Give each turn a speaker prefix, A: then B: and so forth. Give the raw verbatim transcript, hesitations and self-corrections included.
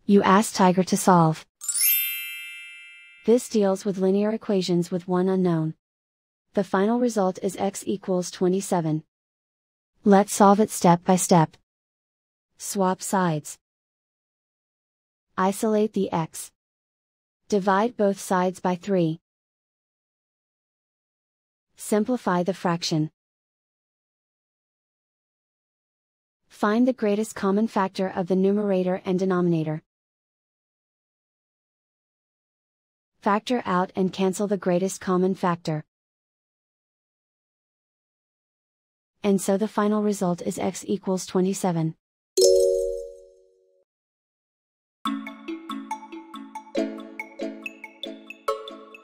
A: You ask Tiger to solve. This deals with linear equations with one unknown. The final result is x equals twenty-seven. Let's solve it step by step. Swap sides. Isolate the x. Divide both sides by three. Simplify the fraction. Find the greatest common factor of the numerator and denominator. Factor out and cancel the greatest common factor. And so the final result is x equals twenty-seven.